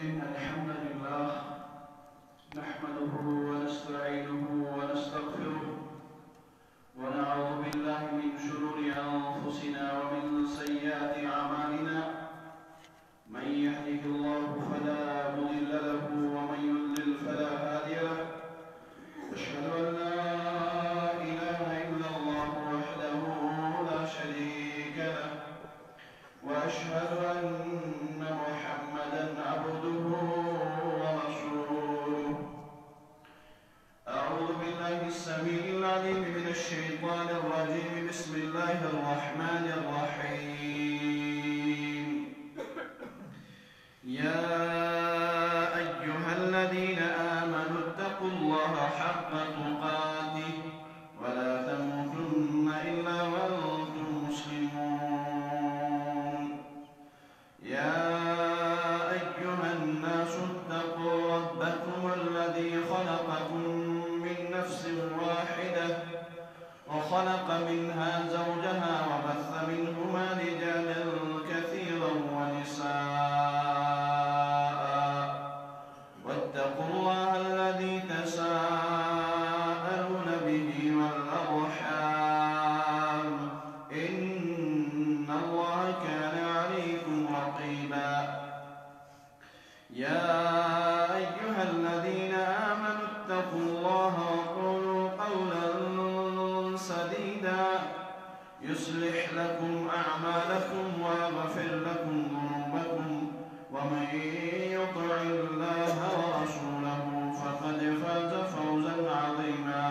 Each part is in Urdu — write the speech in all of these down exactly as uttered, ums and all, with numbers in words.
إن الحمد لله نحمده ونستعينه ونستغفره ونعوذ بالله من شرور أنفسنا ومن سيئات أعمالنا. من يهده الله فلا مضل له ومن يضلل فلا هادي له. أشهد أن لا إله إلا الله وحده لا شريك له وأشهد أن محمدا عبده ورسوله. أعوذ بالله السميع العليم من الشيطان الرجيم. بسم الله الرحمن الرحيم. يا أيها الذين آمنوا اتقوا الله حق تقاته ولا تموتن إلا وأنتم مسلمون. يا أيها الناس اتقوا ربكم الذي خلقكم من نفس واحدة وخلق منها زوجها وبث منهما رجالا كثيرا ونساء واتقوا الله الذي تساءلون به والأرحام إن الله كان عليكم رقيبا. يا أيها الذين آمنوا اتقوا الله وقولوا قولا سديدا يصلح لكم أعمالكم ويغفر لكم ذنوبكم ومن يطع الله ورسوله فقد فاز فوزا عظيما.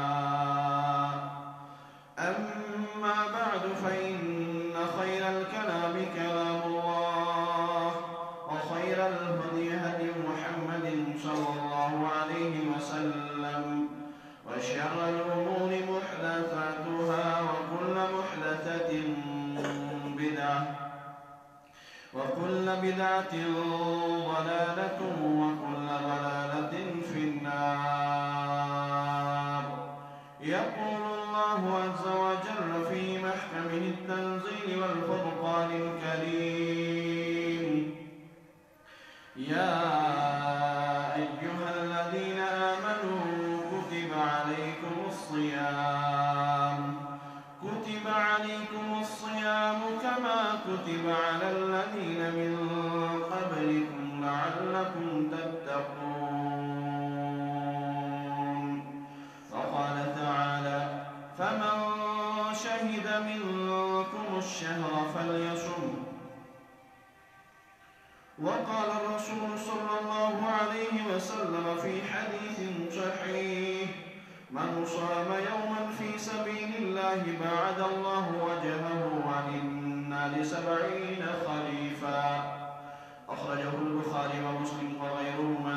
أما بعد فإن خير الكلام كلام الله وخير الهدي هدي محمد صلى الله عليه وسلم وشر الأمور محدثاتها وكل محدثة بدعة وكل بدعة ضلالة وكل ضلالة في النار. يقول الله عز وجل في محكمه التنزيل والفرقان الكريم. يا أيها الذين آمنوا كتب عليكم الصيام كتب عليكم الصيام كما كتب على الذين من قبلكم لعلكم تتقون. وقال تعالى: فمن شهد منكم الشهر فليصم. وقال الرسول صلى الله عليه وسلم في حديث صحيح: من صام يوما في سبيل الله بعد الله وجهه عن النار سبعين خريفا. أخرجه البخاري ومسلم وغيرهما.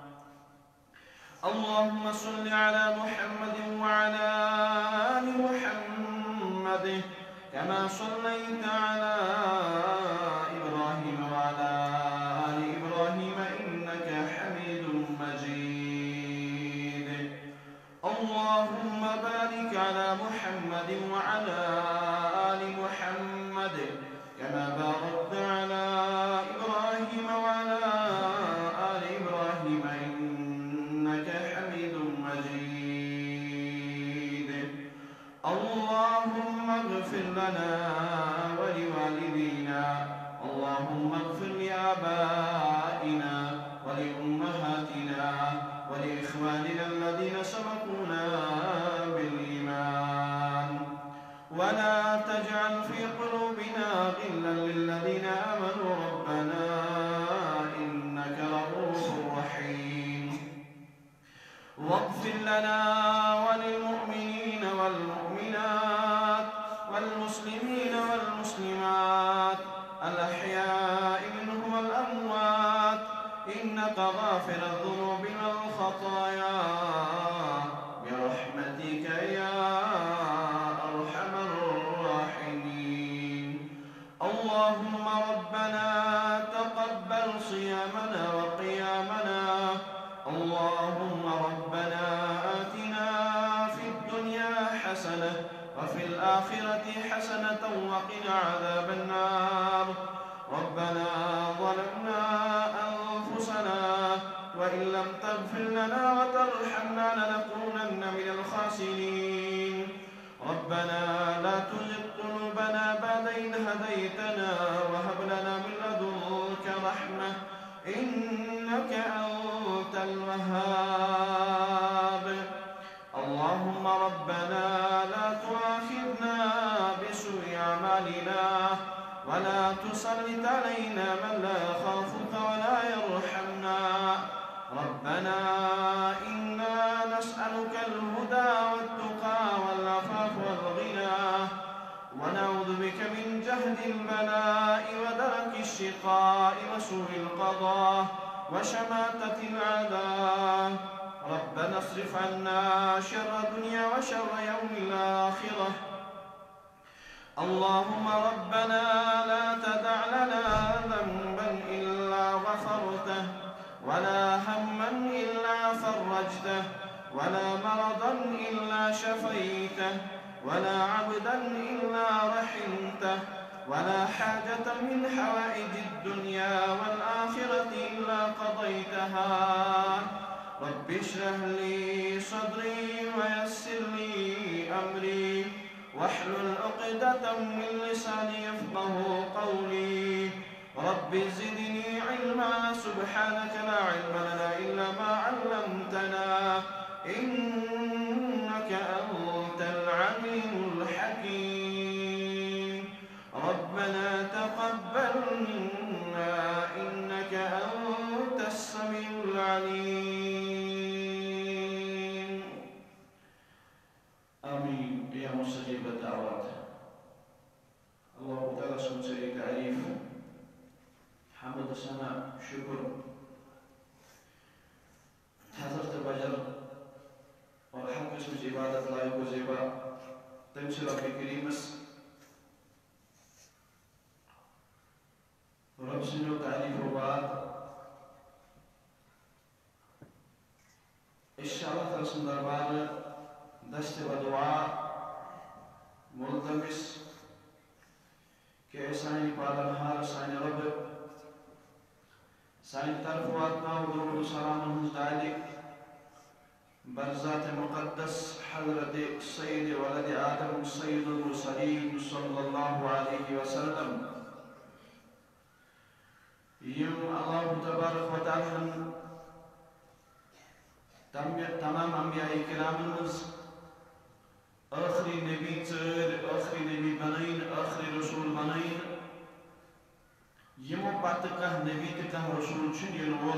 اللهم صل على محمد وعلى آل محمد كما صليت على إبراهيم وعلى آل إبراهيم إنك حميد مجيد. اللهم بارك على محمد وعلى آل محمد كما باركت على إبراهيم وعلى آل إبراهيم إنك حميد مجيد. اللهم اغفر لنا ولوالدينا. اللهم اغفر لآبائنا ولأمهاتنا ولإخواننا الذين سبقونا بالإيمان ولا تجعل في قلوبنا غلا للذين آمنوا ربنا إنك رؤوف رحيم. واغفر لنا وللمؤمنين والمؤمنات والمسلمين والمسلمات الأحياء منهم والأموات إنك غافر الذنوب والخطايا برحمتك يا أرحم الراحمين. اللهم ربنا تقبل صيامنا وقيامنا. اللهم ربنا آتنا في الدنيا حسنة وفي الآخرة حسنة وقنا عذاب النار. ربنا ظلمنا أنفسنا وإن لم تغفر لنا وترحمنا لنكونن من الخاسرين ربنا لا تزغ قلوبنا بعد إذ هديتنا وهب لنا من لدنك رحمة إنك أنت الوهاب اللهم ربنا لا تؤاخذنا بسوء أعمالنا ولا تسلط علينا من لا يخافك ولا يرحمنا ربنا إنا نسألك الهدى والتقى والعفاف والغنى ونعوذ بك من جهد البلاء ودرك الشقاء وسوء القضاء وشماتة الأعداء ربنا اصرف عنا شر الدنيا وشر يوم الآخرة اللهم ربنا لا تدع لنا ذنبا إلا غفرته ولا هما إلا فرجته ولا مرضا إلا شفيته ولا عبدا إلا رحمته ولا حاجة من حوائج الدنيا والآخرة إلا قضيتها رب اشرح لي صدري ويسر لي أمري واحلل عقدة من لساني يفقه قولي رب زدني علما سبحانك لا علم لنا إلا ما علمتنا إنك أنت العليم الحكيم ربنا تقبل منا إنك أنت السميع العليم آمين يا مستجيب الدعوات الله تعالى سمسي تعريف حمد ثناء شكر حضرت بجر اور ہر قسم کی عبادت لائق و زیبا تم سے رب کریمس رب سنو تعریف و بعد انشاءاللہ ترسم دربار دست و دعا ملتمس کہ سائن پالنہار سائن رب سائن طرف واتنا و درود و سلام ہنز دائلک برزات مقدس حضرت سید ولد آدم سید المرسلین صلی اللہ علیہ وسلم یم اللہ تبارک و تعالی تمام انبیاء کرام مز آخری نبی ژر آخری نبی بنائن آخری رسول بنائن یمو پتہ کانٛہہ نبی تہٕ کانٛہہ رسول چھُ یِنہٕ وول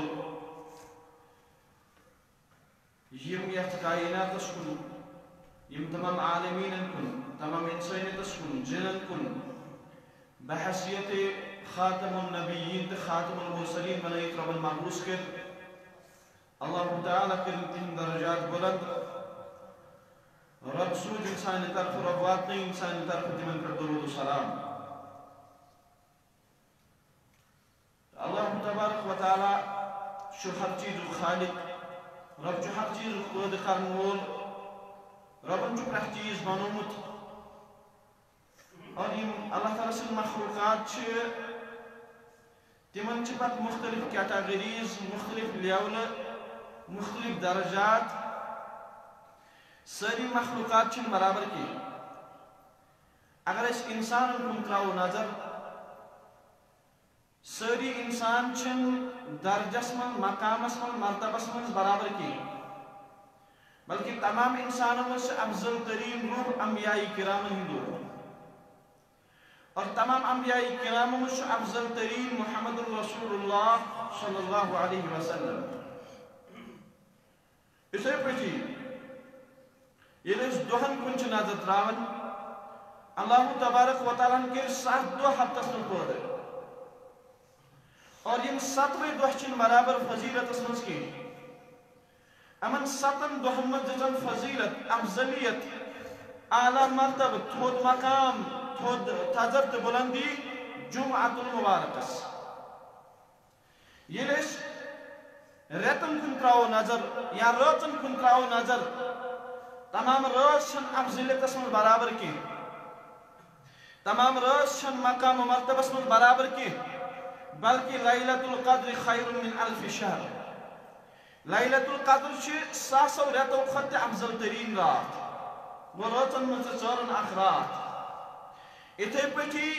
یم یتھ کائناتس کن یم تمام عالمینن کن تمام انسانیتس کن جنن کن بحثیت خاتم النبیین تہ خاتم المرسلین بنائت رب المحبوس کر اللہ تعالی کرن تہند درجات بلند رب سوز انسان طرف رب واتن انسان طرف تمن پر درود و سلام اللہ تبارک و تعالی شو ہر چیز خالق رب جو ہر چیز خود کرن وول ربن جو پرہ چیز بنومت اور یم اللہ تعالی سن مخلوقات چھ تمن چھ پت مختلف کیٹاگریز مختلف لیول مختلف درجات ساری مخلوقات چھ برابر کی اگر اس انسان کن تراو نظر ساری انسان چھن درجس من مقامس من مرتبس من برابر کی بلکہ تمام انسانوں میں سے افضل ترین روح انبیاء کرام ہندو اور تمام انبیاء کرام میں سے افضل ترین محمد رسول اللہ صلی اللہ علیہ وسلم اسے پچھی یہ اس دوہن کنچ نظر تراون اللہ تبارک و تعالیٰ کے ساتھ دو ہفتہ سن پور اور یم ستویں دہ چھ برابر فضیلت مز کی امن ستن دہن مز دن فضیلت افضلیت اعلی مرتبہ تھود مقام تھود تھزر تو بلندی جمعۃ المبارکس یہ ریتن کن تراو نظر یا راتن کن تراو نظر تمام رات چھن افضلیت من برابر کی تمام رات چھن مقام و مرتبہ من برابر کی بلکہ لیلۃ القدر خیر من الف شہر لیلۃ القدر چھ ساسو رتو کھت افضل ترین رات وہ راتن من ژورن اخ رات اتھے پٹھی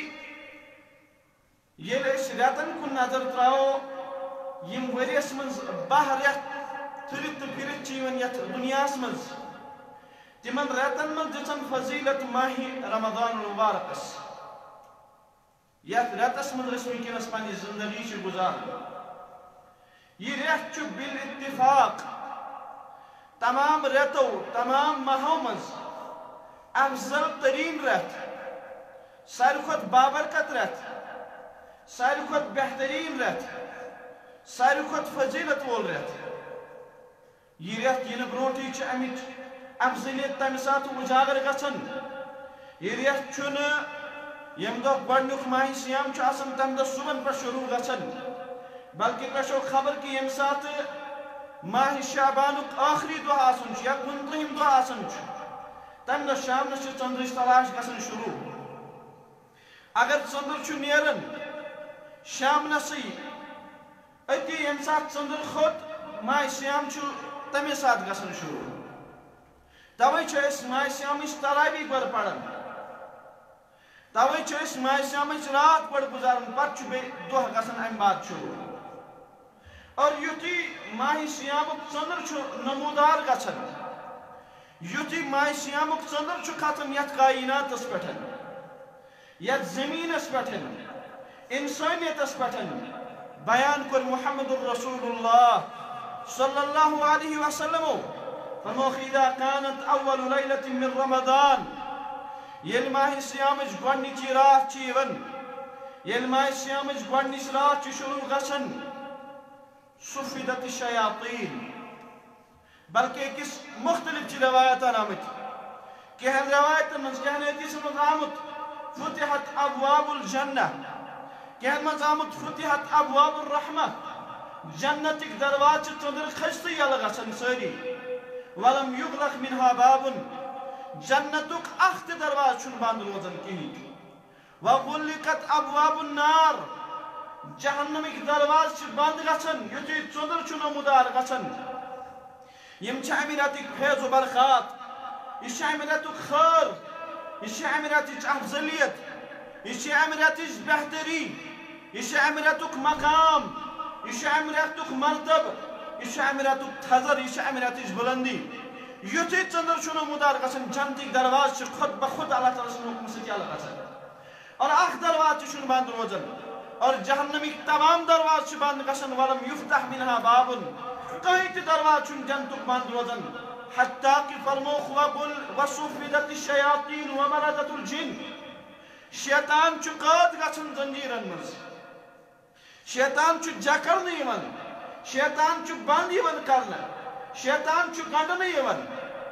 یل اس رتن کن نظر تراو یم ورس من بہ رت پھرت پھرت چیون یت دنیا من تمن رتن من دژن فضیلت ماہ رمضان المبارکس یت رتس من اس ونکس پنہ زندگی چھ گزارن یہ رت چھ بالاتفاق تمام رتو تمام ماہو مز افضل ترین رت ساروی کھت بابرکت رت ساروی کھت بہترین رت ساروی کھت فضیلت وول رت یہ رت ین برونٹھی چھ امچ افضلیت تمہ سات اجاگر گژھان یہ رت چھن یم دہ گۄڈنیُک ماہ سیام چھ آسان تمہ دہ صبحن پہ شروع گژھان بلکہ تۄہہِ چھو خبر کہ یم سات ماہ شعبانُک آخری دۄہ آسان چھ یا کُنترٕہِم دۄہ آسان چھ تمہ دہ شامنس چھ ژندرٕچ تلاش گژھان شروع اگر ژندر چھ نیران شامنسٕے أتی یم سات ژندر کھوٚت ماہ سیام چھ تمے سات گژھان شروع توے چھ أسۍ ماہ سیامٕچ تراویح گۄڈٕ پران توے چھ أسۍ ماہ سیامٕچ رات گۄڈٕ گزاران پتہٕ چھ بیٚیہِ دۄہ گژھان امہِ بعد شروع اور یُتھُے ماہ سیامُک ژندر چھ نمودار گژھان یُتھُے ماہ سیامُک ژندر چھ کھژان یتھ کائناتس پٮ۪ٹھ یتھ زمینس پٮ۪ٹھ انسانیتس پٮ۪ٹھ بیان کوٚر محمد رسول اللہ صلی اللہ علیہ وسلم فرموخ اذا كانت اول لیلۃ من رمضان یل ماہ سیامچ گۄڈنِچی رات چھ یوان یل ماہ سیامچ گۄڈنِچ رات چھ شروع گژھان صفدت الشیاطین بلکہ کس مختلف چھ روایتان آمت کہن روایتن من کہن حدیث من آمت فتحت ابواب الجنہ کہن من آمت فتحت ابواب الرحمہ جنتک درواز چھ ژندر کھستے یل گژھان ساری ولم یغلق منها باب جنتک اخ تہ درواز چھن بند روزان کہین وغلقت ابواب النار جہنمک درواز چھ بند گژھان یتھُے ژندر چھ نمودار گژھان یم چھ امہ رتک فیض و برکات یہ چھ امہ رتک خیر یہ چھ امہ رتچ افضلیت یہ چھ امہ رتچ بہتری یہ چھ امہ رتک مقام یہ چھ امہ رتک مرتبہ یہ چھ امہ رتک تھزر یہ چھ امہ رتچ بلندی یتھُے ژندر چھ نمودار گژھان جنتک درواز چھ خود بخود اللہ تعالیٰ سٕنٛدِ حُکمہٕ سۭتۍ یلہٕ گژھان اور اکھ درواز تہ چھُنہٕ بند روزان اور جہنمک تمام درواز چھ بند گژھان ولم یفتح منها باب کہیں تہ درواز چھُنہٕ جنتک بند روزان حتیٰ کہ فرموخ وقل وصفدت الشیاطین ومردت الجن شیطان چھ قید گژھان زنجیرن منٛز شیطان چھ جکرنہٕ یوان شیطان چھ بند یوان کرنہٕ شیطان چھ گنڈنہٕ یوان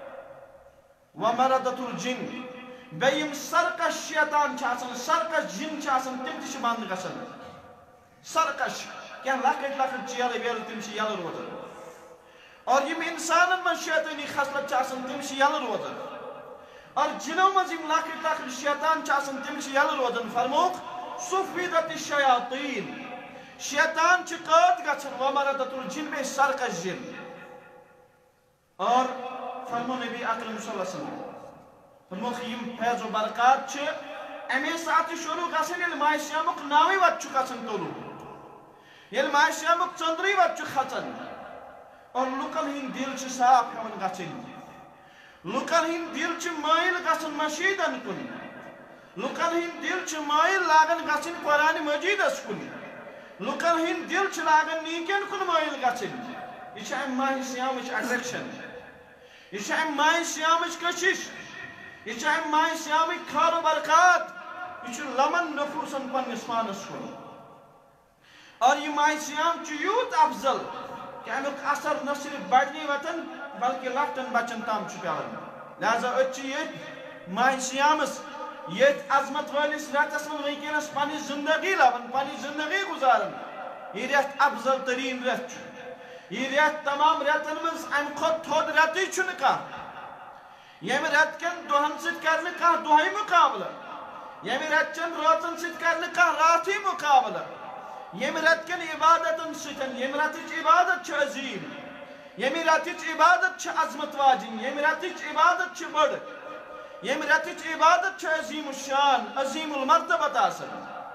ومردت الجن بیٚیہِ یِم سرکش شیطان چھ آسان سرکش جن چھ آسان تم تہ چھ بند گژھان سرکش کینٛہہ لۄکٕٹۍ لۄکٕٹۍ چیلہٕ ویلہٕ تم چھ یلہٕ روزان اور یم انسانن من شیطانی خصلت چھ آسان تم چھ یلہٕ روزان اور جنو مز یم لۄکٕٹۍ لۄکٕٹۍ شیطان چھ آسان تم چھ یلہٕ روزان فرموکھ صفدت الشیاطین شیطان چھ قید گژھان ومردت الجن بیٚیہِ سرکش جن اور فرمو نبی اکرم صلی اللہ علیہ وسلم فرموکھ یم فیض و برکات چھ امی ساتھ شروع گژھان ییٚلہِ ماہ سیامُک ناوٕے وت چھُ کھسان طلوع ییٚلہِ ماہ سیامُک ژندرٕے وت چھُ کھسان اور لُکن ہٕنٛدۍ دل چھ صاف ہیوان گژھٕنۍ لُکن ہٕنٛدۍ دل چھ مٲیل گژھان مشیدن کُن لُکن ہٕنٛدۍ دل چھ مٲیل لاگان گژھٕنۍ قرآن مجیدس کُن لُکن ہٕنٛدۍ دل چھ لاگان نیکین کُن مٲیل گژھٕنۍ یہ چھ امہ ماہ سیامٕچ اٹریکشن یہ چھ امہ ماہ سیامٕچ کشش یہ چھ امہ ماہ سیامٕکۍ خیر و برکات یہ چھ لمن نفوسن پننس پانس کن اور یہ ماہ سیام چھ یوت افضل کہ امیک اثر نہ صرف بڑنی وطن بلکہ لکٹن بچن تام چھ پیان لہذا ات یہ ماہ سیامس یہ عظمت والس رتس من ونکس پنہ زندگی لبن پنہ زندگی گزارن یہ رت افضل ترین رت یہ رت تمام رتن من ام کھت تھود رتٕے چھُنہٕ کانٛہہ ییٚمہِ رت کٮ۪ن دۄہن سۭتۍ کرِ نہٕ کانٛہہ دۄہے مُقابلہٕ ییٚمہِ رت چٮ۪ن رٲژن سۭتۍ کرِ نہٕ کانٛہہ راتھٕے مُقابلہٕ ییٚمہِ رت کٮ۪ن عبادتن سۭتۍ ییٚمہِ رتٕچ عبادت چھِ عظیٖم یمی رتچ عبادت چھ عظمت واجن، یمی رتچ عبادت چھ بڑ، یمی رتچ عبادت چھ عظیم الشان عظیم المرتبت آسن.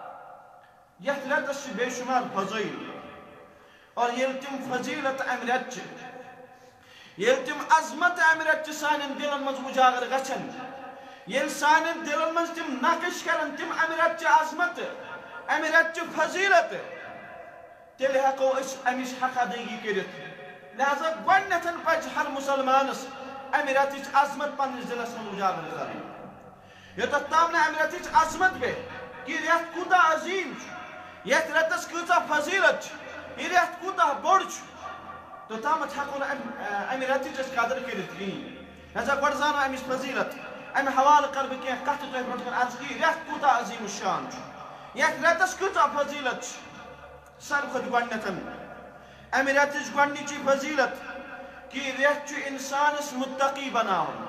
یت رتس چھ بے شمار فضائل، اور یل تم فضیلت امہ رت چھ، یل تم عظمت امہ رت چھ سانن دلن مز اجاگر گچھن، یل سانن دلن مز تم نقش کرن تم امہ رت چھ عظمت امہ رت چھ فضیلت، تیل ہیکو اس امچ حق ادائیگی کرت. لہذا گۄڈنیتھن پزِ ہر مسلمانس امہ رتچ عظمت پننس دلس مز اجاگر کرن. یوتتھ تام نہ امہ رتچ عظمت گٔے کہ رٮ۪تھ کوٗتاہ عظیم چھُ، یتھ رٮ۪تس کۭژاہ فضیلت چھِ، یہ رٮ۪تھ کوٗتاہ بوٚڑ چھُ، توٚتامتھ ہٮ۪کو نہٕ امہ رٮ۪تٕچ أسۍ قدر کٔرِتھ کِہیٖنۍ. لہذا گۄڈٕ زانو امِچ فضیلت. امہ حوالہٕ کرٕ بہٕ کینٛہہ کتھٕ تۄہہِ برونٛٹھ کَنہِ عرض کہِ یہِ رٮ۪تھ کوٗتاہ عظیٖم الشان چھُ، یتھ رٮ۪تس کۭژاہ فضیلت چھِ. ساروی کھۄتہٕ گۄڈنیتھن امہ رٮ۪تٕچ گۄڈنِچی فضیلت کہ یہِ رٮ۪تھ چھُ اِنسانس مُتقی بناوان.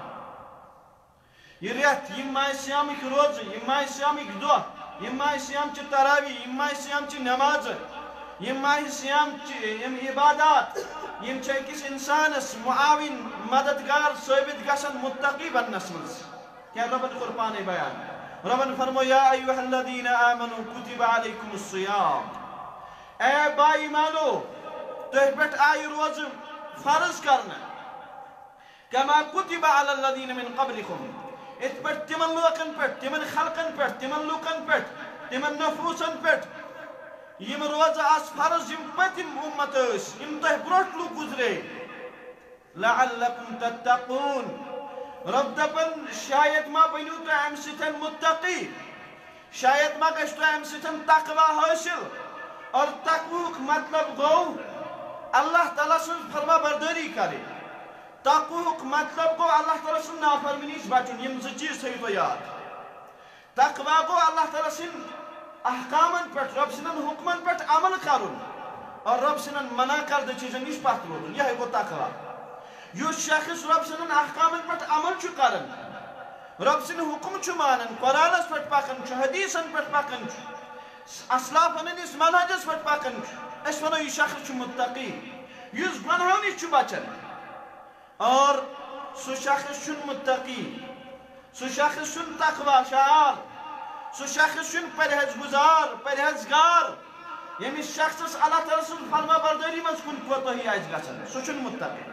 یہ رٮ۪تھ یِم ماہِ صیامٕکۍ روزٕ، یِم ماہِ صیامٕکۍ دۄہ، یِم ماہِ صیامچہِ تراویح، یِم ماہِ صیامچہِ نٮ۪مازٕ، یِم ماہِ صیامچہِ یِم عبادات، یِم چھِ أکِس اِنسانس معاوِن مددگار ثٲبت گژھان مُتقی بننس منٛز. کیٛاہ رۄبن کوٚر پانے بیان. رۄبن فرموو یا ایُّہا الذیٖنَ آمنوٗ کُتِبَ علیکُم الصِّیام. اے با ایمانو، تۄہہِ پٮ۪ٹھ آیہِ روزٕ فرض کرنہٕ. کما کُتِبَ علی الذیٖنَ من قبلکم، یِتھ پٲٹھۍ تِمن لوٗکن پٮ۪ٹھ، تِمن خلقن پٮ۪ٹھ، تِمن لوٗکن پٮ۪ٹھ، تِمن نفوٗسن پٮ۪ٹھ یِم روزٕ آس فرض، یِم پٔتِم اُمت ٲسۍ، یِم تۄہہِ برونٛٹھ لوٗکھ گُزرے. لعلکم تتقوٗن، رۄب دپان شاید ما بٔنِو تُہۍ امہِ سۭتۍ مُتقی، شاید ما گژھِ تۄہہِ امہِ سۭتۍ تقوا حٲصِل. اور تقوُہُک مطلب گوٚو اللہ تعالیٰ سٕنٛز فرما بردٲری کرٕنۍ. تقوُہُک مطلب گوٚو اللہ تعالیٰ سٕنٛز نافرمٲنی نِش بچُن. یِم زٕ چیٖز تھٲیِو تُہۍ یاد. تقوا گوٚو اللہ تعالیٰ سٕنٛدۍ احکامن پٮ۪ٹھ، رۄب سٕنٛدٮ۪ن حُکمن پٮ۪ٹھ عمل کرُن، اور رۄب سٕنٛدٮ۪ن منع کردٕ چیٖزن نِش پتھ روزُن. یِہوٚے گوٚو تقوا. یُس شخص رۄب سٕنٛدٮ۪ن احکامن پٮ۪ٹھ عمل چھُ کران، رۄب سٕنٛدۍ حُکم چھُ مانان، قرآنس پٮ۪ٹھ پکان چھُ، حدیٖثن پٮ۪ٹھ پکان چھُ، اسلافن ہٕنٛدِس منہجس پٮ۪ٹھ پکان چھُ، أسۍ ونو یہِ شخص چھُ مُتقی، یُس گۄنہو نِش چھُ بچان. اور سُہ شخص چھُنہٕ مُتقی، سُہ شخص چھُنہٕ تقوا شعار، سُہ شخص چھُنہٕ پرہیز گزار پرہیزگار، ییٚمِس شخصس اللہ تعالیٰ سٕنٛز فرما بردٲری منٛز کُنہِ کوتٲہی آسہِ گژھان، سُہ چھُنہٕ مُتقی.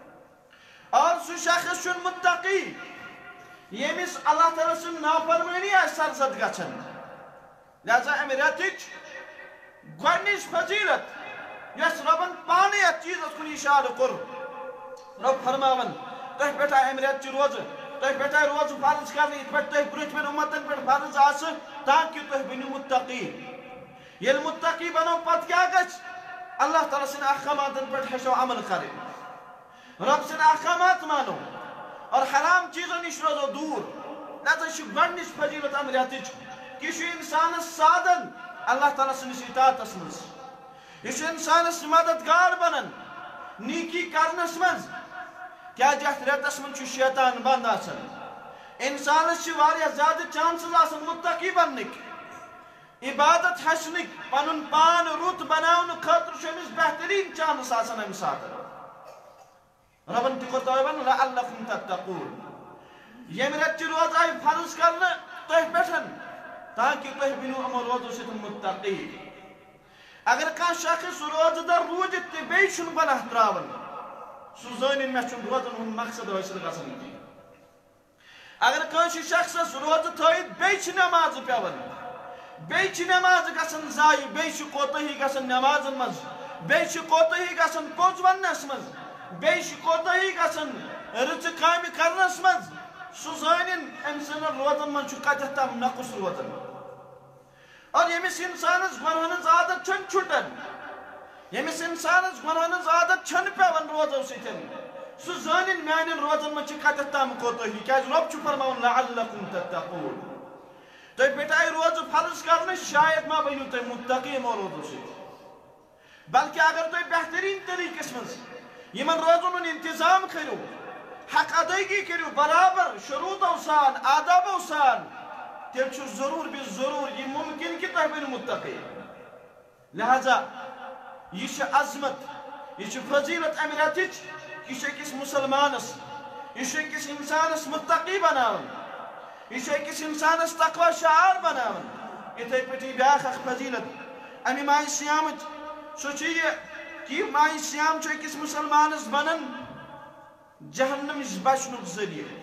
اور سُہ شخص چھُنہٕ مُتقی ییٚمِس اللہ تعالیٰ سٕنٛز نافرمٲنی آسہِ سرزد گژھان. لہذا امہِ رٮ۪تٕچ گۄڈنِچ فضیلت یۄس رۄبن پانے یتھ چیٖزس کُن اِشارٕ کوٚر، رۄب فرماوان تۄہہِ پٮ۪ٹھ آیہِ امہِ رٮ۪تچہِ روزٕ، تۄہہِ پٮ۪ٹھ آیہِ روزٕ فرض کرنہٕ یِتھ پٲٹھۍ تۄہہِ برٛونٛٹھمٮ۪ن اُمتن پٮ۪ٹھ فرض آسہٕ، تاکہِ تُہۍ بٔنِو مُتقی. ییٚلہِ مُتقی بنو پتہٕ کیٛاہ گژھِ؟ اللہ تعالیٰ سٕنٛدۍ احکاماتن پٮ۪ٹھ ہیٚچھو عمل کرٕنۍ، رۄب سٕنٛدۍ احکامات مانو، اور حرام چیٖزو نِش روزو دوٗر. لہذا چھِ گۄڈنِچ فضیلت امہِ رٮ۪تٕچ کہ یہِ چھُ اِنسانس سادن اللہ تعالیٰ سٕنٛدِس اطاعتس منٛز، یہِ چھُ اِنسانس مددگار بنان نیکی کرنس منٛز. کیٛازِ یتھ رٮ۪تس منٛز چھُ شیطان بنٛد آسان، اِنسانس چھِ واریاہ زیادٕ چانسز آسان مُتقی بننٕکۍ، عبادت ہیٚچھنٕکۍ، پنُن پان رُت بناونہٕ خٲطرٕ چھُ أمِس بہتریٖن چانس آسان امہِ ساتہٕ. رۄبن تہِ کوٚر توے ونُن لعلکم تتقوٗن. ییٚمہِ رٮ۪تچہِ روزٕ آیہِ فرض کرنہٕ تۄہہِ پٮ۪ٹھ تاکہِ تُہۍ بٔنِو یِمو روزو سۭتۍ مُتقی. اگر کانٛہہ شخص روزٕ دار روٗزِتھ تہِ بیٚیہِ چھُنہٕ گۄناہ تراوان، سُہ زٲنِن مےٚ چھُنہٕ روزن ہُنٛد مقصد حٲصِل گژھان کینٛہہ. اگر کٲنٛسہِ شخصس روزٕ تھٲیِتھ بیٚیہِ چھِ نٮ۪مازٕ پٮ۪وان، بیٚیہِ چھِ نٮ۪مازٕ گژھان ضایہِ، بیٚیہِ چھِ کوتٲہی گژھان نٮ۪مازن منٛز، بیٚیہِ چھِ کوتٲہی گژھان پوٚز وننس منٛز، بیٚیہِ چھِ کوتٲہی گژھان رٕژٕ کامہِ کرنس منٛز، سُہ زٲنِن أمۍ سٕنٛدٮ۪ن روزن منٛز چھُ کتٮ۪تھ تام نقص روزان. اور ییٚمِس اِنسانس گۄنہن ہٕنٛز عادت چھنہٕ چھُٹان، ییٚمِس اِنسانس گۄنہن ہٕنٛز عادت چھنہٕ پٮ۪وان روزو سۭتۍ، سُہ زٲنِن میانٮ۪ن روزن منٛز چھِ کتٮ۪تھ تام کوتٲہی. کیٛازِ رۄب چھُ فرماوان لعلکم تتقوٗن. تۄہہِ پٮ۪ٹھ آیہِ روزٕ فرض کرنہٕ، شاید ما بٔنِو تُہۍ مُتقی یِمو روزو سۭتۍ، بلکہِ اگر تُہۍ بہتریٖن طریٖقس منٛز یِمن روزن ہُنٛد انتظام کٔرِو، حق ادٲیگی کٔرِو برابر شروٗطو سان آدابو سان، تیٚلہِ چھُ ضروٗر بہِ ضروٗر یہِ مُمکِن کہِ تۄہہِ بٔنِو مُتقی. لہذا یہِ چھِ عظمت، یہ فضیلت امہ رتچ یہ أکس مسلمانس یہ أکس انسانس متقی بناون یہ أکس انسانس تقوی شعار بناون اتھے پٹی بیاکھ اخ فضیلت امہ ماہ سیامچ سو یہ کہ ماہ سیام أکس مسلمانس بنن جہنم نش بچنک ذریعہ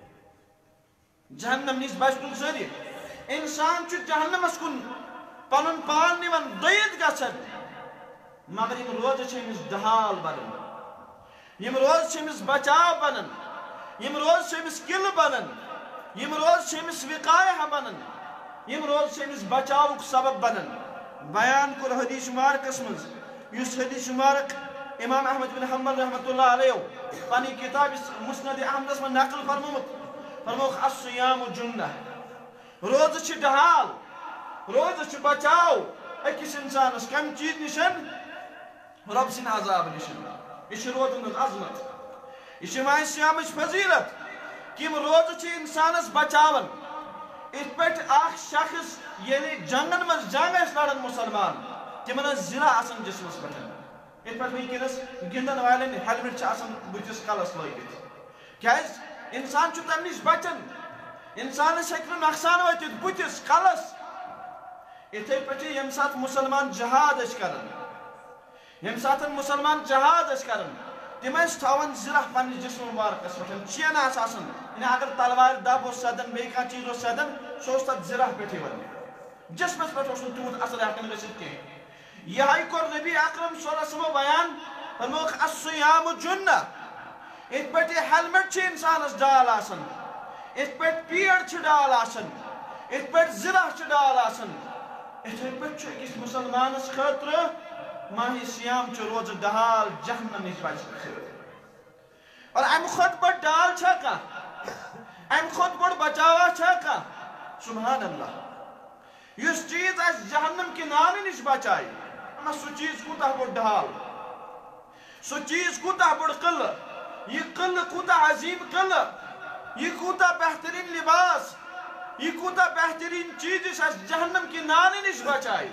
جہنم نش بچنک ذریعہ انسان جہنمس کن پن پان نوان دئیت گھن مگر یم روزہ امس ڈہال بنان یم روز امس بچاؤ بنان یم روز امس قلعہ بنان یم روز امس وقایہ بنان یم روز امس بچاؤ سبب بنان بیان کور حدیث مبارکس مز اس حدیث مبارک امام احمد بن حنبل رحمۃ اللہ علیہ پنی کتاب مسند احمدس من نقل فرموت فرموک الصیام جنہ روز چھ ڈہال روز بچاؤ أکس انسانس کم چیز نشن رب سن عذاب نشن یہ روزن ہز عظمت یہ ماہ سیامچ فضیلت کہ روز انسانس بچاون ات پہ اخ شخص یعنی جنگن من جنگ اس لڑن مسلمان تمن زرا آسان جسمس پہ ات پہ ونکس گندن والن ہیلمٹ آسان بتس کلس لگت کیاز انسان تم نش بچن انسانس ہیکہ نقصان واتت بتس کلس اتھے پہ یم سات مسلمان جہاد کران یم سات مسلمان جہاد کران تم تھوان زرہ پنہ جسم مبارکس پہ چین آسان یعنی اگر تلوار دب سدن بی کھانا چیز سدن سہ تک زرہ پہ ون جسمس پہ تیوت اثر ہیکن گھت کی یہ کور نبی اکرم صلی اللہ علیہ وسلم بیان فرموک الصیام جنہ ات پہ ہیلمٹ انسانس ڈال آسان ات پہ پیڑ ڈال آسان ات پہ زرہ ڈال آسان اتھے پہ أکس مسلمانس خاطر ماہ سیام روز ڈہال جہنم نش بچ اور ام خود بڑ ڈال چھا کا ام خود بڑ بچاوا چھا کا سبحان اللہ اس چیز اس جہنم کی نان نش بچائی اما سو چیز کوتا بڑ ڈہال سو چیز کوتا بڑ قلعہ یہ قلعہ کوتا عظیم قلعہ یہ کوتا بہترین لباس یہ کوتا بہترین چیز اس جہنم کی نان نش بچائی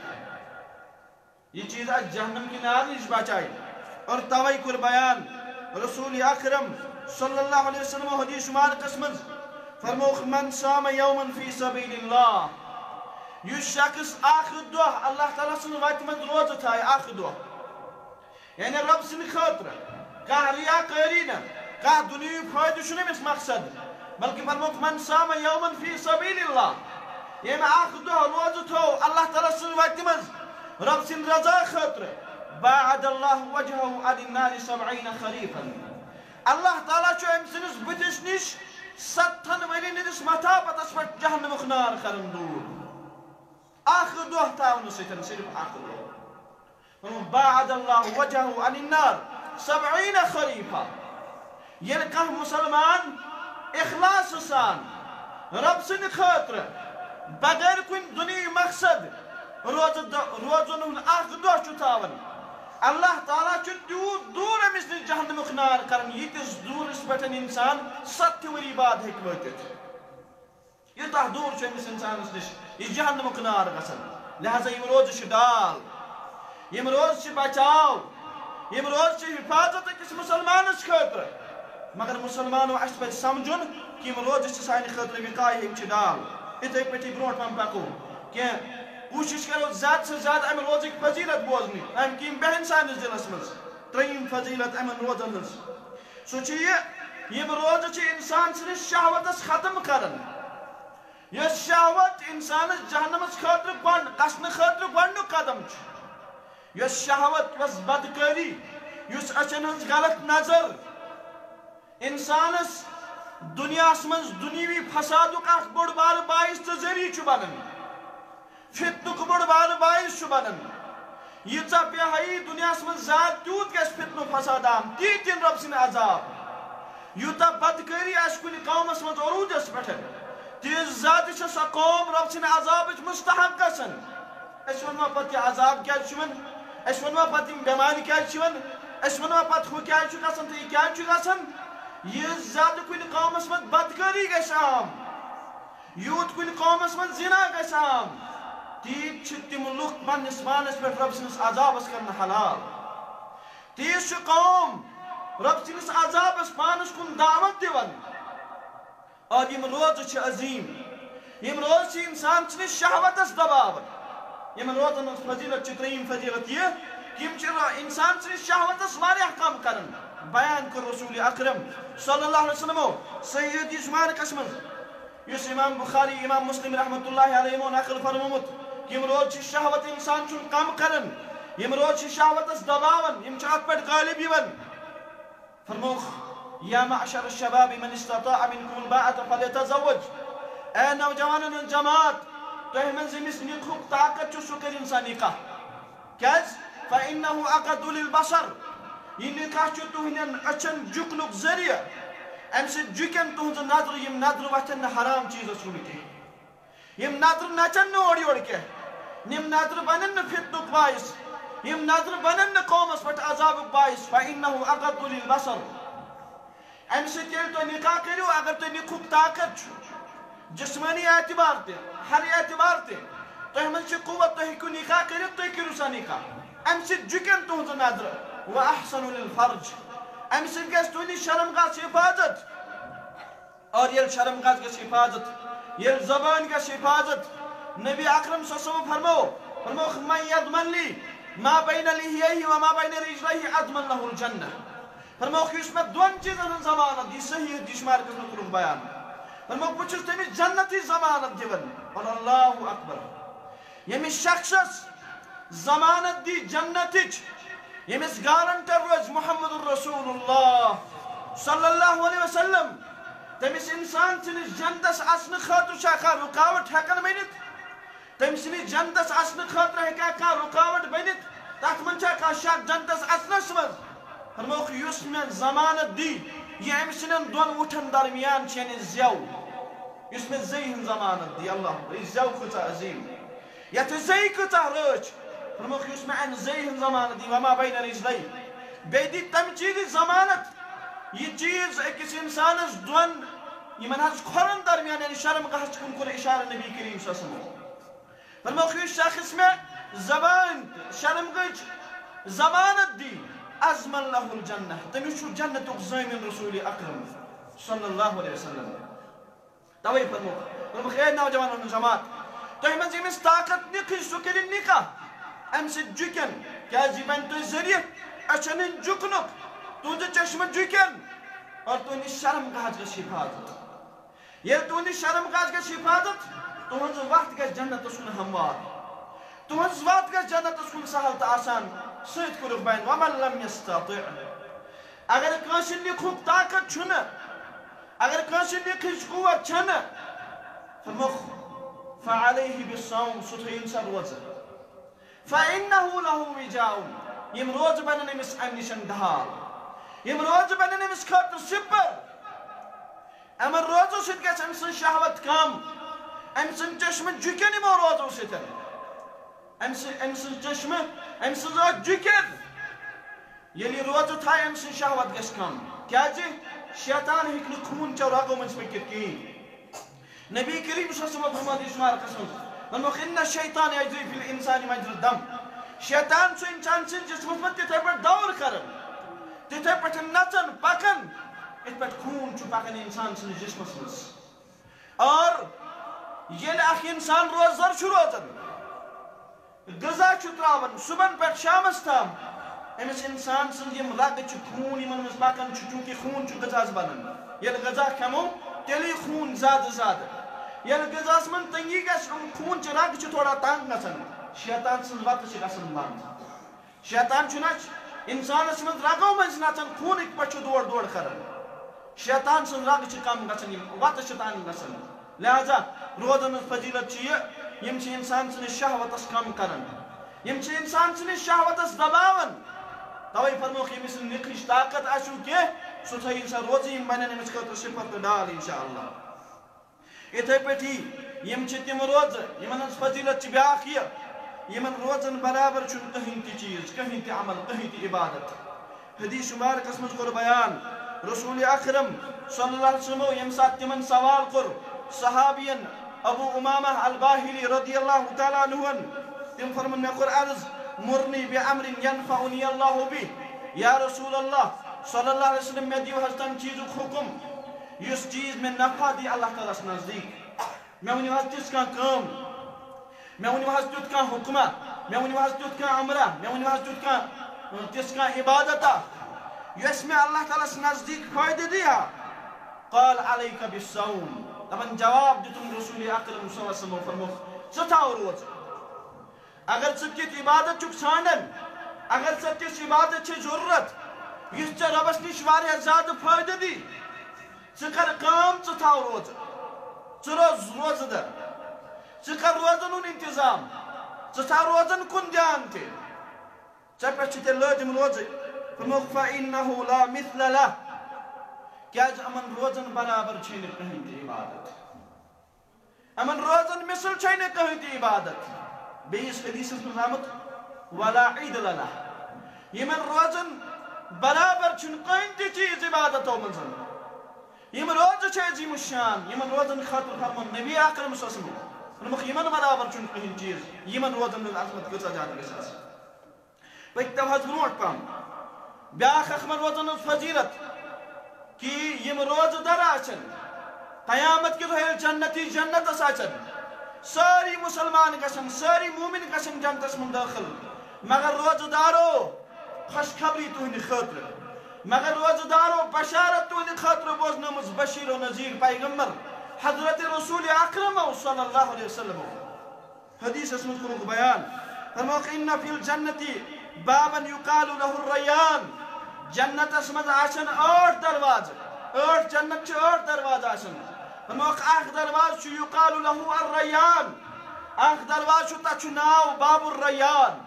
یہ چیز اس جہنم کی نان نش بچائی اور توئی کر بیان رسول اکرم صلی اللہ علیہ وسلم حدیث شمار قسمن فرموخ من صام یوما فی سبیل اللہ یہ شخص آخر دو اللہ تعالیٰ سن وقت من روز تھائے آخر دو یعنی رب سن خاطر کہ ریاکاری نہ کہ دنیا فائدہ شنو اس مقصد بلکہ فرموک من صام یوما فی سبیل اللہ یہ میں آخر دو روز تھو اللہ تعالیٰ سن وقت من رب سن رضا خاطر باعد اللہ وجہہ عن النار سبعین خریفا اللہ تعالیٰ چو ام سنس بتش نش ستن ولی ندس متا پتس پر جہنم اخنار کرن دور آخر دو تاون سیتن صرف آخر دو باعد اللہ وجہہ عن النار سبعین خریفا یہ کہ مسلمان اخلاص سان رب سن خاطر بغیر کن دنیا مقصد روزن اخ دو تاون اللہ تعالیٰ تیوت دور امس نش جہنم اخنار کرن یتس دورس پہ انسان ست وری بعد ہیک واتت یوتہ دور امس انسانس نش یہ جہنم اخنار گژھان لہذا یم روز ڈال یم روز بچاؤ یم روز حفاظت أکس مسلمانس خاطر مگر مسلمانو اس پہ سمجھن کہ یم روز سانہ خاطر وقایہ ہم ڈال اتھے پہ برو پہن پکو کہ کوشش کرو زیادہ سے زیادہ ام روز کی فضیلت بوزنی ام کیم بہن سانس دلس مز تریم فضیلت ام روزن ہز سو یہ یم روز انسان سنس شہوتس ختم کرن یہ شہوت انسانس جہنمس خاطر گن گھن خاطر گۄڈنیُک قدم یہ شہوت یس بدکاری یس اچھن ہز غلط نظر انسانس دنیا من دنیوی فسادک اخ بوڑ بار باعث تو ذریعہ بنان فتنک بوڑ بار باعث بنان ییژا بے دنیا من زیادہ تیوت گژھِ فتنہ فساد عام تیت دِن رب سٕنٛدۍ عذاب یوٗتاہ بدکٲری آسہِ کُنہِ قومس منٛز عروٗجس پٮ۪ٹھ تیٖژ زیادٕ چھِ سۄ قوم رب سٕنٛدۍ عذابٕچ مستحق گژھان أسۍ ونوا پتہٕ یہِ عذاب کیٛازِ چھُ یِوان أسۍ ونوا پتہٕ یِم بٮ۪مارِ کیٛازِ چھِ یِوان أسۍ ونوا پتہٕ ہُہ کیٛازِ چھُ گژھان تہٕ یہِ کیٛازِ چھُ گژھان ییٖژ زیادٕ کُنہِ قومس منٛز بدکٲری گژھِ عام یوٗت کُنہِ قومس منٛز زِنا گژھِ عام تیٖتۍ چھِ تِم لُکھ پننِس پانس پٮ۪ٹھ رب سٕنٛدِس عذابس کرن حلال تیٖژ یہ قوم رب سندس عذابس پانس کن دعوت دیوان اور یم روز عظیم یم روز انسان سندس شہوتس دباون یم روزن فضیلت تریم فضیلت یہ کہ یم انسان سندس شہوتس واریاہ کم کرن بیان کر رسول اکرم صلی اللہ علیہ وسلم صحیح حدیث مبارکس من یس امام بخاری امام مسلم رحمۃ اللہ علیہ نقل فرمومت کہ یم روز شہوت انسان چھ کم کرن یم روز شہوتس دباون یم چھ ات پہ غالب یوان فرموخ یا معشر الشباب من استطاع منکم الباءة فلیتزوج اے نوجوانن جماعت تہ من زمس نکھک طاقت چھ سہ کر انسان نکاح کیاز فانه اقد للبصر یہ نکاح چھ تہندین اچھن جکنک ذریعہ ام سے جکن تہذ نظر یم نظر وتھن حرام چیزس کن کی یم نظر نچن اور یور کی یم نظر بنن فتنک باعث یم نظر بنن قومس پہ عذابک باعث فانه اقد للبصر ام سے تیل تو نکاح کرو اگر تو نکھک طاقت جسمانی اعتبار تے ہر اعتبار تے تو من سے قوت تو ہیکو نکاح کرو تو کرو سا نکاح ام سے جکن تہذ نظر واحسن للفرج ام سے گس تہندی شرمگاہ حفاظت اور یل شرمگاہ گس حفاظت یل زبان گس حفاظت نبی اکرم صلی اللہ علیہ وسلم فرمو فرمو من یضمن لی ما بین لحیہ وما بین رجلہ اضمن له الجنہ فرمو اس میں دون چیزن ضمانت دی صحیح حدیث مبارکس میں ترک بیان فرمو بچس تمس جنتی ضمانت دیون اور اللہ اکبر یمس شخصس ضمانت دی جنتچ یمس گارنٹر روز محمد الرسول اللہ صلی اللہ علیہ وسلم تمس انسان سنس جنتس اصن خاطر شاکا رکاوٹ ہیکن بنت تم سنس جنتس اصن خاطر ہیکا کا رکاوٹ بنت تات من شاکا شاک جنتس اصنس مز فرموک یس میں ضمانت دی یہ ام سنن دون وٹھن درمیان چین زیو یس میں زی ہن ضمانت دی اللہ زیو کتا عظیم یت زی کتا رچ فرموک یس میں ان زی ہن ضمانت دی وما بین رجلی بیدی تم چیز ضمانت یہ چیز اکس انسانس دون یمن ہز کھورن درمیان یعنی شرم گاہس کن کور اشارہ نبی کریم صلی اللہ علیہ وسلم فرموک یس شخص میں زبان شرم گج ضمانت دی ازمن له الجنہ تمس چھ جنت زامن رسول اکرم صلی اللہ علیہ وسلم توئی فرموک فرموک اے نوجوانن جماعت تہ من یمس طاقت نکھ سہ کر نکاح ام سے جکن کیا بن تو ذریعہ اچھن جکنک تہذ چشم جکن اور تہندس شرم گاہ گھس حفاظت یہ تہندس شرم گاہ گھس حفاظت تہذ وقت گھس جنتس کن ہموار تہذ وقت گھس جنتس کن سہل تو آسان ست کورک بین ومن لم یستطع اگر کانس نکھک طاقت چھن اگر کانس نکھچ قوت چھن فرموخ فعلیہ بالصوم سہ تھوین سا روزہ فإنه له وجاء یم روز بنن امس ام نشن ڈھال یم روز بنن امس خاطر سپر امن روزو سۭتۍ گژھِ أمۍ سٕنٛز شہوت کم أمۍ سٕنٛدۍ چشمہٕ جُکن یِمو روزو سۭتۍ أمۍ سٕنٛدۍ أمۍ سٕنٛز چشمہٕ أمۍ سٕنٛز أچھ جُکن ییٚلہِ یہِ روزٕ تھایہِ أمۍ سٕنٛز شہوت گژھِ کم کیٛازِ شیطان ہیٚکہِ نہٕ خوٗن چٮ۪و رگو منٛز پٔکِتھ کِہیٖنۍ نبی کریم صلی اللہ علیہ وسلم فرموو حدیث مبارکس منٛز ونوکھ ان الشیطان یجری فی الانسان مجرى الدم شیطان چھُ انسان سٕنٛدِس جسمس منٛز تِتھے پٲٹھۍ دور کران تِتھے پٲٹھۍ نژان پکان یِتھ پٲٹھۍ خوٗن چھُ پکان انسان سٕنٛدِس جسمس منٛز اور ییٚلہِ اکھ انسان روزدار چھُ روزان غذا چھُ تراوان صبحن پٮ۪ٹھ شامس تام أمس انسان سٕنٛز یِم رگہٕ چھِ خوٗن یِمن منٛز پکان چھُ چوٗنٛکہِ خوٗن چھُ غذاہس بنان ییٚلہِ غذا کھٮ۪مو تیٚلہِ خوٗن زیادٕ زیادٕ ییٚلہِ غذاہس منٛز تنگی گژھِ خوٗن چہِ رگہٕ چھِ تھوڑا تنگ گژھان شیطان سٕنٛز وتہٕ چھِ گژھان بنٛد شیطان چھُ نہ انسانس منٛز رگو منٛز نژان خوٗنٕکۍ پٲٹھۍ چھُ دورٕ دورٕ کران شیطان سٕنٛز رگہٕ چھِ کم گژھان یِم وتہٕ چھِ تنگ گژھان لہذا روزن ہٕنٛز فضیلت چھِ یہِ یِم چھِ انسان سٕنٛدِس شہوتس کم کران یِم چھِ انسان سٕنٛدِس شہوتس دباوان توے فرموکھ ییٚمِس نہٕ نِکھٕچ طاقت آسیو کینٛہہ سُہ تھٲیِن سا روزٕ یِم بنن أمِس خٲطرٕ صِفر تہٕ ڈال انشاءاللہ یِتھے پٲٹھی یِم چھِ تِم روزٕ یِمن ہٕنٛز فضیلت چھِ بیٛاکھ یہِ یِمن روزن برابر چھُنہٕ کٕہٕنۍ تہِ چیٖز کٕہٕنۍ تہِ عمل کٕہٕنۍ تہِ عبادت حدیث مبارکس منٛز کوٚر بیان رسول اکرم صلی اللہ علیہ وسلم ییٚمہِ ساتہٕ تِمن سوال کوٚر صحابین ابو امامہ الباہلی رضی اللہ تعالیٰ عنہن تِم فرمون مےٚ کوٚر عرض مرنی بعمر ينفعني الله به یا رسول اللہ صلی اللہ علیہ وسلم میں دیو حض تم چیزک حکم یس چیز میں نفع دی اللہ تعالیٰ اس نزدیک میں ونیو حض تس کان کام میں ونیو حض تیت کان حکمہ میں ونیو حض تیت کان عمرہ میں ونیو حض تیت کان تس کان عبادتہ یس میں اللہ تعالیٰ اس نزدیک فائدہ دیا قال علیک بالصوم تمن جواب دیتم رسول اکرم صلی اللہ علیہ وسلم فرموخ ستاو روز اگر ستیت عبادت چک سانن اگر ستیت عبادت چھ ضرورت یس چھ ربس نش واریاہ زیادہ فائدہ دی ژٕ کر کام ژٕ تھاو روزٕ ژٕ روز روزٕ در ژٕ کر روزن ہُنٛد انتظام ژٕ تھاو روزن کُن دیان تہِ ژےٚ پٮ۪ٹھ چھِ تیٚلہِ لٲزِم روزٕ فرمووُکھ فإنه لا مثل له کیٛازِ یِمن روزن برابر چھے نہٕ کٕہٕنۍ تہِ عبادت یِمن روزن مثل چھے نہٕ کٕہٕنۍ تہِ عبادت بیٚیِس حدیثس منٛز آمُت ولا عیٖد لنا یِمن روزن برابر چھُنہٕ کٕہٕنۍ تہِ چیٖز عبادتو منٛز یم روز چھے عظیم الشان یمن روزن خاطر فرمون نبی اکرم صلی اللہ علیہ وسلم فرموخ یمن برابر چھُنہٕ کٕہٕنۍ چیٖز یمن روزن ہٕنٛز عظمت کۭژاہ زیادٕ گژھِ آسٕنۍ پٔکۍتو حظ برونٛٹھ پہم بیٛاکھ اکھ یمن روزن ہٕنٛز فضیلت کہ یم روزٕ در آسن قیامت کہِ دۄہ ییٚلہِ جنتی جنتس آسن سٲری مسلمان گژھن سٲری مومن گژھن جنتس منٛز دٲخل مگر روزٕ دارو خوشخبری تُہنٛدِ خٲطرٕ مگر روزدارو بشارت تہنٛدِ خٲطرٕ بوزنٲمٕژ بشیر و نذیر پیغمبر حضرت رسول اکرم صلی اللہ علیہ وسلم حدیثس منٛز کوٚرُکھ بیان فرمووُکھ ان فی الجنتی بابن یقال له الریان جنتس منٛز آسن ٲٹھ دروازٕ ٲٹھ جنت چھِ ٲٹھ دروازٕ آسان فرمووُکھ اکھ دروازٕ چھُ یقال له الریان اکھ دروازٕ چھُ تتھ چھُ ناو باب الریان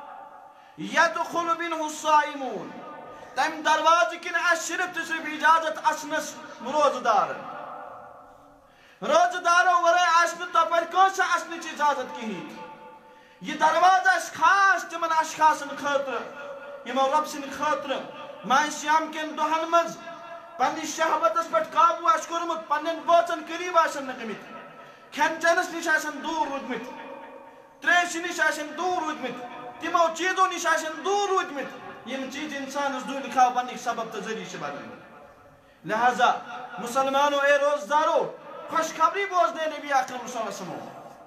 یدخل منه الصائمون تم دروازہ کن اس صرف تو صرف اجازت اچنس روزدار روزدارو ورائے آسن تپر کونسا اچنچ اجازت کہیں یہ دروازہ اس خاص تمن اشخاصن خاطر یمو رب سن خاطر ماہ سیام کن دہن مز پنہ شہوتس پہ قابو آس کورمت پنن بوچن قریب آسن نکمت کھین چنس نش آسن دور رودمت تریش نش آسن دور رودمت تمو چیزوں نش آسن دور رودمت یم چیز انسان اس دور لکھا بننے سبب تذریع سے بننے لہذا مسلمانوں اے روزدارو خوشخبری بوز دے نبی اکرم صلی اللہ علیہ وسلم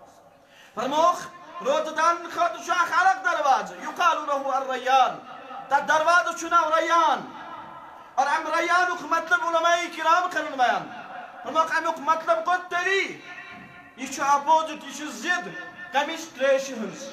فرموخ روزدان خاطر شاخ الگ دروازہ یقال له الریان تا دروازہ چھنا ریان اور ام ریان کا مطلب علماء کرام کرن بیان فرموخ امیک مطلب کو تری یہ چھ اپوزٹ یہ چھ ضد کمش تریش ہنس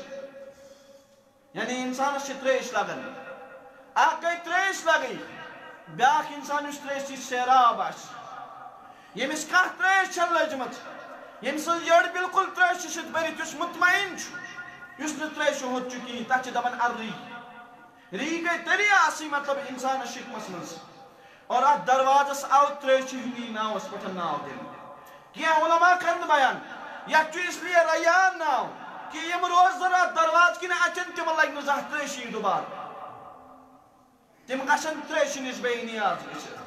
یعنی انسان اس تریش لگن اکھ گئی تریش لگی بیاکھ انسان اس تریش چھ سیراب آس یمس کانٛہہ تریش چھن لجمت یم سن یڑ بالکل تریش چھ بٔرِتھ یُس مطمئن چھ یُس نہٕ تریش ہوت چھ کِہیٖنۍ تتھ چھِ دپان اری ری گئی تیٚلی آسٕنۍ مطلب انسان شکمس منٛز اور اتھ دروازس آو تریش ہندی ناوس پٮ۪ٹھ ناو دِنہٕ کینٛہہ علماء کرن بیان یتھ چھُ اس لیے ریان ناو کہ یم روزدار اتھ دروازٕ کِنۍ اچن تمن لگہِ نہٕ زانٛہہ تریشی دوبارٕ تم گژھن تریش نش بے نیاز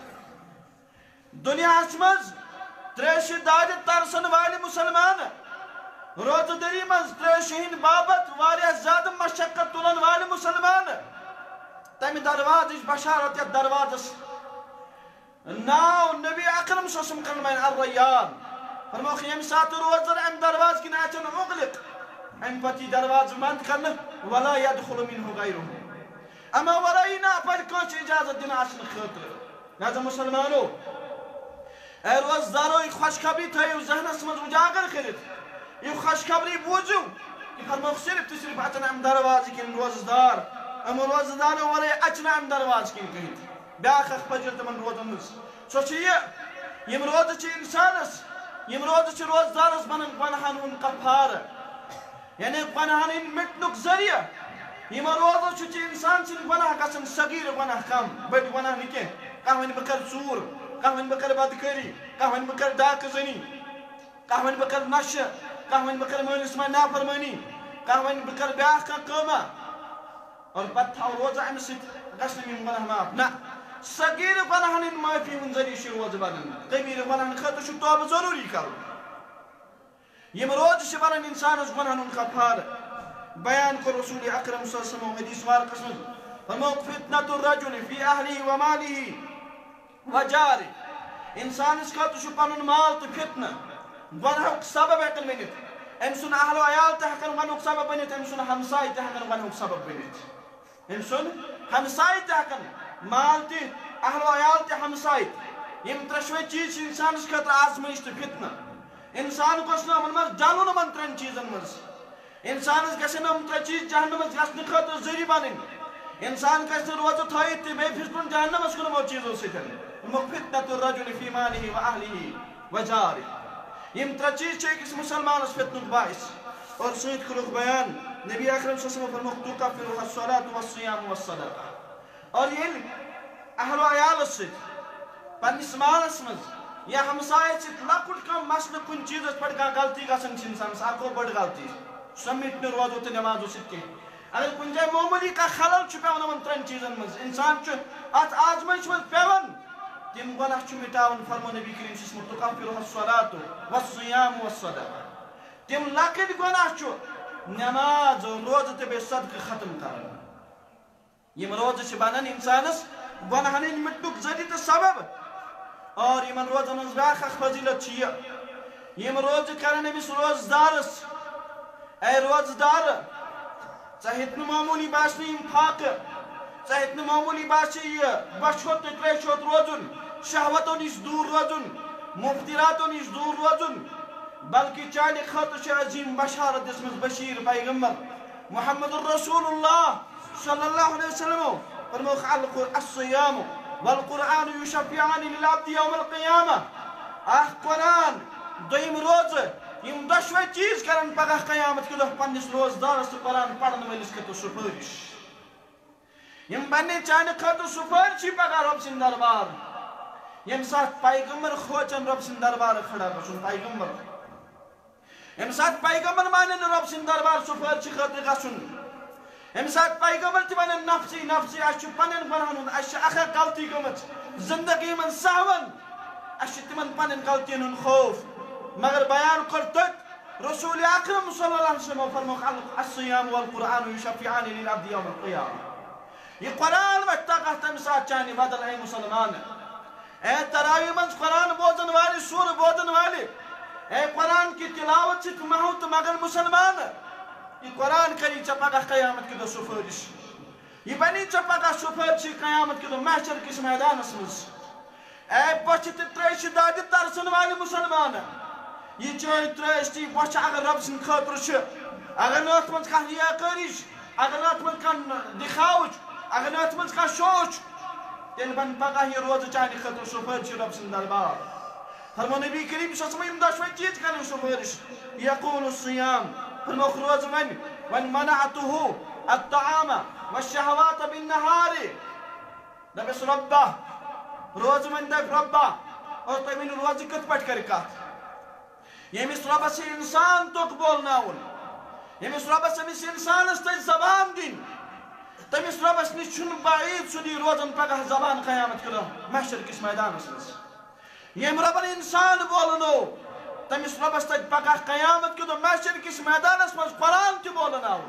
گژھِتھ دنیاہس منٛز تریش دادِ ترسن والہِ مسلمان روزدٔری منٛز تریش ہٕنٛدِ باپتھ واریاہ زیادٕ مشقت تُلن والہِ مسلمان تمہِ دروازٕچ بشارت یتھ دروازس ناو نبی اکرم صلی اللہ علیہ وسلم کرن بیان الریان فرمووُکھ ییٚمہِ ساتہٕ روزدار امہِ دروازٕ کِنۍ اژن مُغلق امہِ پتہٕ یی دروازٕ بنٛد کرنہٕ ولا یدخل منه غیرہ اما ورٲیی نفر کٲنٛسہِ اجازت دِنہٕ آسنہٕ خٲطرٕ لہذا مسلمانو اے روزدارو یہِ خوشخبری تھٲیِو ذہنس منٛز اجاگر کٔرِتھ یہِ خوشخبری بوٗزِو کہ فرمووُکھ صرف تہٕ صرف اژن امہِ دروازٕ کِنۍ روزدار امہِ روزدارو ورٲے اژِ نہٕ امہِ دروازٕ کِنۍ کٕہٕنۍ تہِ بیاکھ اکھ فضیلت تِمن روزن ہٕنٛز سۄ چھِ یہِ یِم روزٕ چھِ انسانس یِم روزٕ چھِ روزدارس بنان گۄنہن ہُنٛد کفارٕ یعنی گۄنہن ہٕنٛدۍ مٹنُک ذریعہ یِمو روزو چھُ چھِ انسان سٕنٛدۍ گۄناہ گژھان صغیٖر گۄناہ کم بٔڑۍ گۄناہ نہٕ کینٛہہ کانٛہہ وَنہِ بہٕ کرٕ ژوٗر کانٛہہ وَنہِ بہٕ کرٕ بدکٲری کانٛہہ وَنہِ بہٕ کرٕ ڈاکہٕ زٔنی کانٛہہ وَنہِ بہٕ کرٕ نشہٕ کانٛہہ وَنہِ بہٕ کرٕ مٲلِس ماجہِ نافرمٲنی کانٛہہ وَنہِ بہٕ کرٕ بیاکھ کانٛہہ کٲمہ اور پتہٕ تھاو روزٕ امہِ سۭتۍ گژھنہٕ یِم گۄناہ معاف نہ صغیٖر گۄناہن ہٕنٛدۍ معٲفی ہُنٛد ذٔریعہٕ چھُ روزٕ بنان کبیٖر گۄناہن خٲطرٕ چھُ توبہٕ ضروٗری کرُن یِم روزٕ چھِ بنان انسانس گۄناہن ہُنٛد کفارٕ بیان کوٚر رسول اکرم صلی اللہ علیہ وسلم حدیث مبارکس منٛز فرموک فتنة الرجل في أهله وماله وجاره. انسانس خاطر چھُ پنُن مال تہٕ فتنہٕ گۄناہُک سبب ہٮ۪کان بٔنِتھ. أمۍ سُنٛد اہل و عیال تہِ ہٮ۪کان گۄناہُک سبب بٔنِتھ. أمۍ سُنٛد ہمساے تہِ ہٮ۪کان گۄناہُک سبب بٔنِتھ. أمۍ سُنٛد ہمساے تہِ ہٮ۪کان مال تہِ اہل و عیال تہِ ہمساے تہِ. یِم ترٛٮ۪شوَے چیٖز چھِ اِنسانس خٲطرٕ آزمٲیش تہٕ فتنہٕ. اِنسان گوٚژھ نہٕ یِمن منٛز ڈلُن یِمن ترٛٮ۪ن چیٖزن منٛز. اِنسانس گژھن یِم ترٛےٚ چیٖز جہنمس گژھنہٕ خٲطرٕ ذٔریعہٕ بنٕنۍ. اِنسان گژھِ نہٕ روزٕ تھٲیِتھ تہِ بیٚیہِ پھِسرُن جہنمس کُن یِمو چیٖزو سۭتۍ. فتنة الرجل في ماله وأهله وجاره. يم ترٛےٚ چیٖز چھِ أکِس مُسلمانس فتنُک باعث. اور سۭتۍ کوٚرُکھ بیان نبی اکرم صلی اللہ علیہ وسلم فرمووُکھ تُکفِرُہا الصلاة والصیام والصدقہ. اور ییٚلہِ اہل و عیالس سۭتۍ پننِس مالس منٛز یا ہمسایس سۭتۍ لۄکُٹ کانٛہہ مسلہٕ کُنہِ چیٖزس پٮ۪ٹھ کانٛہہ غلطی گژھان چھِ انسانس اکھ گوٚو بٔڑ غلطی سۄ مِٹہِ نہٕ روزو تہٕ نٮ۪مازو سۭتۍ کینٛہہ. اگر کُنہِ جایہِ معموٗلی کانٛہہ خلل چھُ پیٚوان یِمن ترٛٮ۪ن چیٖزن منٛز انسان چھُ اتھ آزمٲیش منٛز پیٚوان تِم گۄناہ چھُ مٹاوُن. فرمو نبی کریم صلی اللہ علیہ وسلم تُکفِرُہا الصلاة والصیام والصدقہ. تِم لۄکٕٹۍ گۄناہ چھُ نٮ۪ماز روزٕ تہٕ بیٚیہِ صدقہٕ ختم کران. یِم روزٕ چھِ بنان انسانس گۄناہن ہٕنٛدۍ مٹنُک ذٔریعہٕ تہٕ سبب. اور یِمن روزن ہٕنٛز بیٛاکھ اکھ فضیلت چھِ یہِ یِم روزٕ کرن أمِس روزدارس اے روزدار ژےٚ ہیٚتہِ نہٕ معموٗلی باسنہٕ یِم فاقہٕ. ژےٚ ہیٚتہِ نہٕ معموٗلی باسہِ یہِ بۄچھِ ہوٚت تہٕ ترٛیشہِ ہوٚت روزُن شہوتو نِش دوٗر روزُن مُفتِراتو نِش دوٗر روزُن. بلکہِ چانہِ خٲطرٕ چھِ عظیٖم بشارت دِژمٕژ بشیٖر پیغمبر محمد الرسول اللہ صلی اللہ علیہ وسلمو فرمووُکھ الصیام والقرآن یشفعان للعبد یوم القیامہ. اکھ قرآن دوٚیِم روزٕ یِم دۄشوَے چیٖز کرن پگاہ قیامت کہِ دۄہ پننِس روزدارس تہٕ قرآن پرن وٲلِس خٲطرٕ سُفٲرِش. یِم بننے چانہِ خٲطرٕ سُفٲرشی پگاہ رۄب سٕنٛدِ دربار. ییٚمہِ ساتہٕ پیغمبر کھوژن رۄب سٕنٛدِ دربار کھڑا گژھُن پیغمبر. ییٚمہِ ساتہٕ پیغمبر مانن نہٕ رۄب سٕنٛدِ دربار سُفٲرشی خٲطرٕ گژھُن. ییٚمہِ ساتہٕ پیغمبر تہِ ونن نفسی نفسی اسہِ چھُ پننٮ۪ن گۄناہن ہُنٛد اسہِ چھِ اکھ اکھ غلطی گٔمٕژ زندگی منٛز سہون. اسہِ چھُ تِمن پننٮ۪ن غلطین ہُنٛد خوف. مگر بیان کوٚر تٔتۍ رسول اکرم صلی اللہ علیہ وسلمو فرمووُکھ الصیام والقرآن یشفعان للعبد یوم القیامہ. یہ قرآن وتھِ تگاہ تمہِ ساتہٕ چانہِ بدل اے مسلمان. اے تراوی منٛز قرآن بوزن والہِ سورٕ بوزن والہِ اے قرآن کی تلاوت سۭتۍ محو تہٕ مگن مسلمان. یہ قرآن کری ژےٚ پگاہ قیامت کہِ دۄہ سُفٲرِش. یہ بنی ژےٚ پگاہ سُفٲرشی قیامت کہِ دۄہ محشر کِس میدانس منٛز. اے بۄچھِ تہٕ ترٛیشہِ دادِ ترسن والہِ مسلمان. یہ چٲنۍ ترٛیش تہٕ یہِ بۄچھِ اگر رۄب سٕنٛدِ خٲطرٕ چھِ اگر نہٕ اتھ منٛز کانٛہہ ریاکٲری چھِ اگر نہٕ اتھ منٛز کانٛہہ دِکھاوٕ چھُ اگر نہٕ اتھ منٛز کانٛہہ شو چھُ تیٚلہِ بنہِ پگاہ یہِ روزٕ چانہِ خٲطرٕ سُفٲرشی رۄب سٕنٛدِ دربار. فرمو نبی کریم صلی اللہ علیہ وسلم یِم دۄشوَے چیٖز کرن سُفٲرِش. یقول الصیام فرمووُکھ روزٕ وۄنۍ وۄنۍ منعته الطعام والشہوات بالنہار. دپٮ۪س رۄبا روزٕ وۄنۍ دپہِ رۄبا اور تُہۍ ؤنِو روزٕ کِتھ پٲٹھۍ کرِ کتھ. ییٚمِس رۄبس یہِ انسان توٚک بولناوُن ییٚمِس رۄبس أمِس انسانس تٔج زبان دِنۍ تٔمِس رۄبس نِش چھُنہٕ بعیٖد سُہ دی روزن پگاہ زبان قیامت کہِ دۄہ محشر کِس میدانس منٛز. ییٚمۍ رۄبن انسان بولنوو تٔمِس رۄبس تَتہِ پگاہ قیامت کہِ دۄہ محشر کِس میدانس منٛز قرآن تہِ بولناوُن.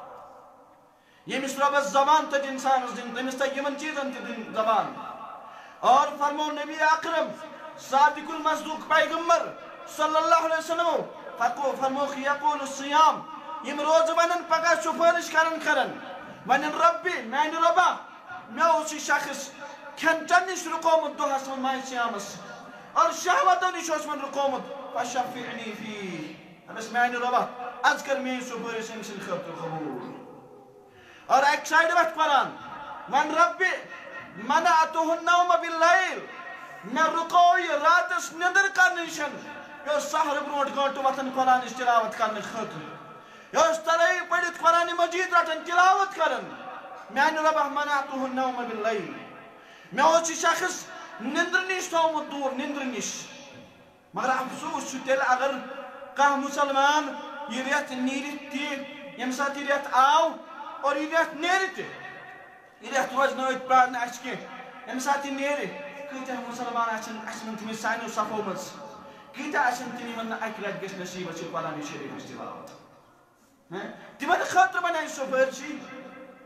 ییٚمِس رۄبس زبان تٔج انسانس دِنۍ تٔمِس تَگہِ یِمن چیٖزن تہِ دِنۍ زبان. اور فرمو نبی اکرم صادق المصدوق پیغمبر صلی اللہ علیہ وسلم فرمووُکھ یقول الصیام یِم روزٕ ونن پگاہ سُفٲرِش کرن کرن ونن رۄبہِ میانہِ رۄبا مےٚ اوس یہِ شخص کھٮ۪ن چٮ۪ن نِش رُکومُت دۄہس منٛز ماہِ سیامس اور شہوتو نِش اوس وۄنۍ رُکومُت فشفعنی فیہ. دپٮ۪س میانہِ رۄبا از کر میٲنۍ سُفٲرِش أمۍ سٕنٛدِ خٲطرٕ قبوٗل. اور اکہِ سایڈٕ وتھِ قرآن ون رۄبہِ منعته النوم باللیل مےٚ رُکوو یہِ راتس نیٚنٛدٕر کرنہٕ نِش. یہِ اوس سحرٕ برونٛٹھ گٲنٛٹہٕ وتھان قرآنٕچ تلاوت کرنہٕ خٲطرٕ. یہِ اوس ترٲوی پٔرِتھ قرآنِ مجیٖد رٹان تلاوت کران. میانہِ رۄبا منعته النوم باللیل مےٚ اوس یہِ شخص نیٚنٛدرِ نِش تھومُت دوٗر نیٚنٛدرِ نِش. مگر افسوٗس چھُ تیٚلہِ اگر کانٛہہ مُسلمان یہِ رٮ۪تھ نیٖرِتھ تہِ ییٚمہِ ساتہٕ یہِ رٮ۪تھ آو اور یہِ رٮ۪تھ نیرِ تہِ یہِ رٮ۪تھ روزِ نہٕ أتھۍ پرٛارنہٕ اَسہِ کیٚنٛہہ. ییٚمہِ ساتہٕ یہِ نیرِ کۭتیاہ مُسلمان آسن اَسہِ تھٲمٕتۍ سانیو صفو منٛز کۭتیاہ آسن تِم یِمن نہٕ اَکہِ لٹہِ گژھِ نصیٖب ٲسِتھ قرآنِ شریٖفٕچ تلاوت. تِمن خٲطرٕ بناے سُفٲرشی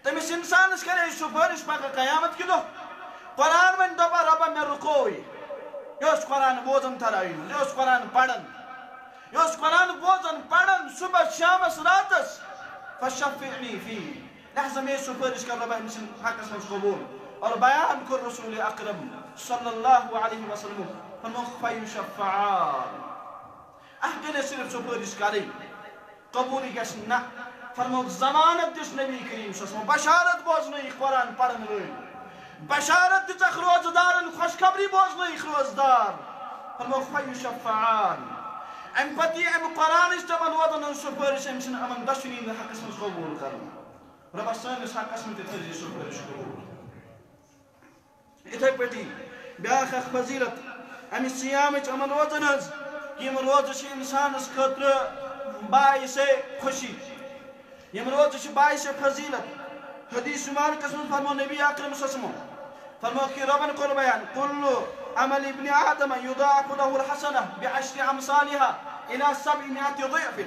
تمس انسانس کرے سفارش پگہ قیامت کی دہ قرآن ون دپا ربا مے رکوئی یہ قرآن بوزن ترائی یہ قرآن پڑھن یہ قرآن بوزن پڑھن صبح شامس راتس فشفعنی فی لہذا میں سفارش کر ربا امس حقس من قبول اور بیان کر رسول اکرم صلی اللہ علیہ وسلم فرموک فیشفعان احکنے صرف سفارش کریں قبولی گش نہ فرموک ضمانت دس نبی کریم صلی اللہ علیہ وسلم بشارت بوزنی قرآن پڑھن رہی بشارت دچک روزدارن خوشخبری بوزنی روزدار فرموک فیشفعان ام پتی ام قرآن اس تمن وطن سفارش امسن امن دشنین حقس من قبول کرن رب سانس حقس من تتجی سفارش قبول اتھے پتی بیاخ اخ فضیلت امی سیامچ امن وطن از یم روزش انسانس خطر باعث خوشی یم روزش باعث فضیلت حدیث مبارکس من فرمو نبی اکرم صلی اللہ علیہ وسلم فرمو کہ ربن کل بیان کل عمل ابن آدم یضاعف له الحسنہ بعشر امثالها الى سبعمائة ضعف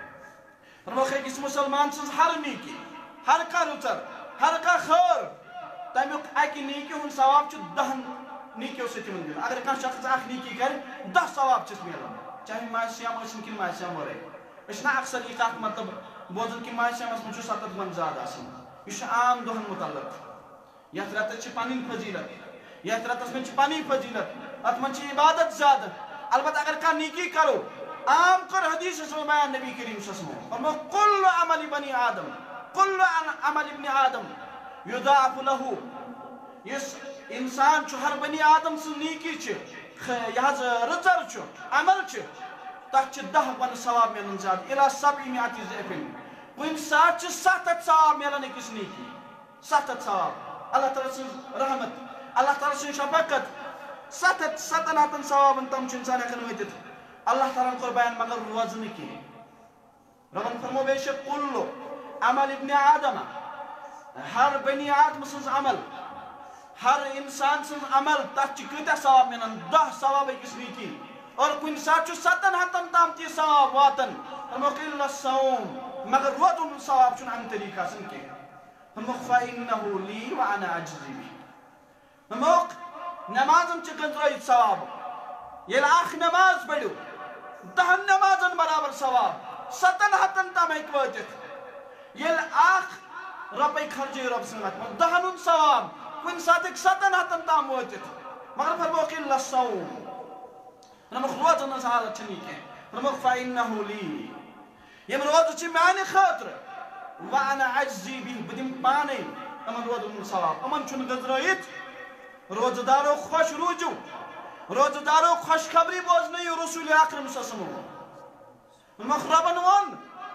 فرمو کہ کس مسلمان سز ہر نیکی ہر کا رچر ہر کا خیر تمیک اکی نیکی ہن ثواب چھ دہن نیکیو سے تمن دین اگر کان شخص اخ نیکی کر دہ ثواب چھ ملان چاہے ماہ سیام ٲسِن کِنہٕ ماہ سیام ورٲے أسۍ چھِنہ اکثر یہِ کتھ مطلب بوزان کہ ماہ سیامس منٛز چھُ ستتھ من زیادٕ آسان یہِ چھُ عام دۄہن متعلق یتھ رٮ۪تس چھِ پنٕنۍ فضیلت یتھ رٮ۪تس منٛز چھِ پنٕنۍ فضیلت اتھ منٛز چھِ عبادت زیادٕ البتہ اگر کانٛہہ نیکی کرو عام کر حدیثس منٛز بیان نبی کریم صلی اللہ علیہ وسلم فرمو کل عمل بنی آدم کل عمل ابن آدم یضاعف له یس انسان چھ ہر بنی آدم سن نیکی چھ یہ رچر چھ عمل چھ تک چھ دہ بن ثواب ملن زیادہ الى سبعمائة ضعف کن سات چھ ستھ ہتھ ثواب ملن أکس نیکی ستھ ہتھ ثواب اللہ تعالیٰ سن رحمت اللہ تعالیٰ سن شفقت ستھ ہتھ ستن ہتن ثوابن تم چھ انسان ہیکن وٲتِتھ اللہ تعالیٰ کور بیان مگر روزنہ کی ربن فرمو بے شک کل عمل ابن آدم ہر بنی آدم سن عمل ہر انسان سن عمل تک کتیا ثواب ملن دہ ثواب أکس نیکی اور کن سات ستن ہتن تام تی ثواب واتن فرمو الا الصوم مگر روزن ثواب چھن ام طریقہ سن کی فرمو فإنه لی وانا اجزی بہ فرمو نمازن چھ گنزرائیت ثواب یل اخ نماز پڑھو دہن نمازن برابر ثواب ستن ہتن تام ہیک واتت یل اخ ربی خرجی رب سنت دہن ثواب کن سات ستن ہتن تام واتت مگر فرمو الا الصوم نمک روزن از حالت چنی کے نمک فإنه لی یم روز چھ میانی خاطر وانا عجزی بھی بدیم پانے امن روزن ثواب امن چون گزرائیت روزدارو خوش روجو روزدارو خوش خبری بوزنی رسول اکرم صلی اللہ علیہ وسلم نمک ربن ون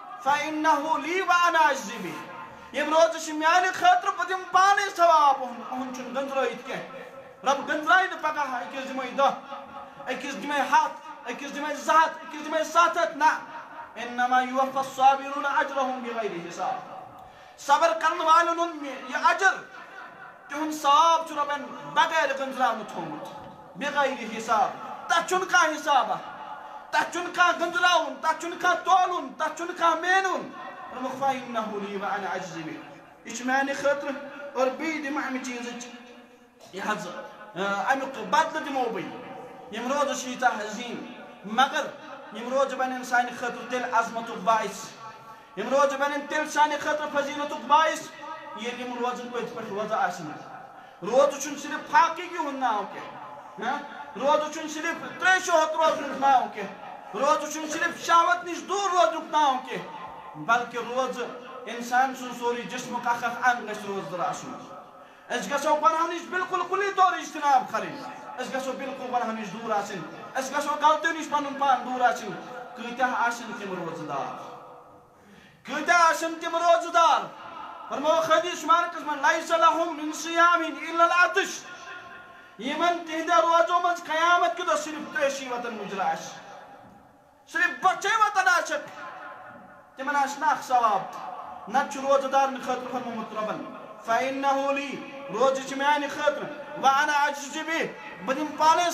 فإنه لی وانا عجزی بھی یم روز چھ میانی خاطر بدیم پانے ثواب امن چون گزرائیت کے رب گزرائیت پکا اکیز دمائی دہ اکیز دمائی ہاتھ اکیز دمائی زہت اکیز دمائی ساتت نا انما یوفى الصابرون اجرهم بغیر حساب صبر کرن والن یہ اجر تہن ثواب چھ ربن بغیر گنزراون تھومت بغیر حساب تہ چن کا حساب تہ چن کا گنزراون تہ چن کا تولن تہ چن کا مینن فإنه لی وانا اجزی بہ یہ چھ میانہ خاطر اور بی دم امہ چیز یہ حظ امیک بدل دمو بی یم روز شیطہ حزین مگر یم روز بنن سانہ خاطر تیل عظمت باعث یم روز بنن تیل سانہ خاطر فضیلت باعث یہ یم روزن پت پہ روزہ آسن روز چھ صرف فاقگی ہن ناو کہ روز چھ صرف تریشو ہت روزن ناو کہ روز چھ صرف شہوت نش دور روزن ناو کہ بلکہ روز انسان سن سوری جسم کا اخ انگ گژھِ روزدار آسن اس گژھو گناہ نش بالکل کلی طور اجتناب کرن اس گژھو بالکل گناہ نش دور آسن اس گژھو غلطیو نش پنن پان دور آسن کۭتیاہ آسن تم روزدار کۭتیاہ آسن تم روزدار فرمو حدیث مبارکس من لیس لهم من صیام الا العطش یمن تہندِ روزو منٛز قیامت کہِ دۄہ صرف تریشی وطن مجرا آسہِ صرف بچے وطن آسکھ تمن آسہِ نہٕ اکھ ثواب نتہٕ چھُ روزدارن خٲطرٕ فرمومُت رۄبن فإنه لی روز چھ میانہ خاطر وانا اجزی بہ بہ دم پانے